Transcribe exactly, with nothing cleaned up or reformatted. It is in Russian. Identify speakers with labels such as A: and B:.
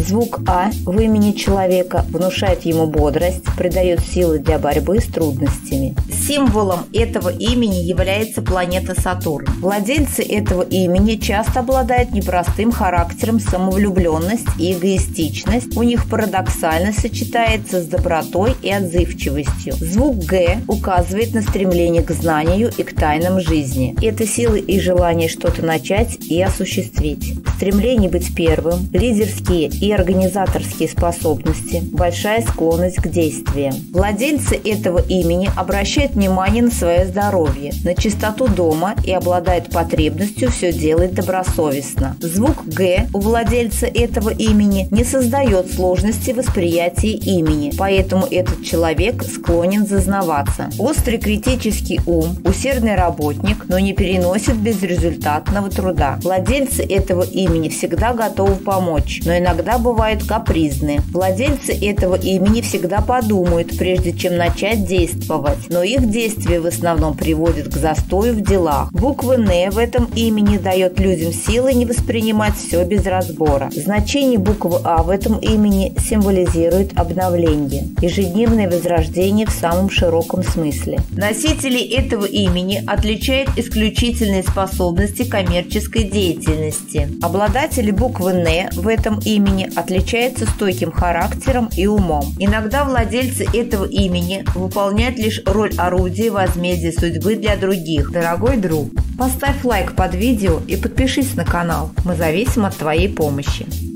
A: Звук «А» в имени человека внушает ему бодрость, придает силы для борьбы с трудностями. Символом этого имени является планета Сатурн. Владельцы этого имени часто обладают непростым характером, самовлюбленность и эгоистичность. У них парадоксально сочетается с добротой и отзывчивостью. Звук «Г» указывает на стремление к знанию и к тайнам жизни. Это силы и желание что-то начать и осуществить. Стремление быть первым, лидерские и организаторские способности, большая склонность к действиям. Владельцы этого имени обращают внимание на свое здоровье, на чистоту дома и обладают потребностью все делать добросовестно. Звук «Г» у владельца этого имени не создает сложности восприятия имени, поэтому этот человек склонен зазнаваться. Острый критический ум, усердный работник, но не переносит безрезультатного труда. Владельцы этого имени всегда готовы помочь, но иногда бывают капризны. Владельцы этого имени всегда подумают, прежде чем начать действовать, но их действия в основном приводят к застою в делах. Буква «Н» в этом имени дает людям силы не воспринимать все без разбора. Значение буквы «А» в этом имени символизирует обновление, ежедневное возрождение в самом широком смысле. Носители этого имени отличают исключительные способности коммерческой деятельности. Обладатели буквы «Н» в этом имени отличаются стойким характером и умом. Иногда владельцы этого имени выполняют лишь роль орудия возмездия судьбы для других. Дорогой друг, поставь лайк под видео и подпишись на канал. Мы зависим от твоей помощи.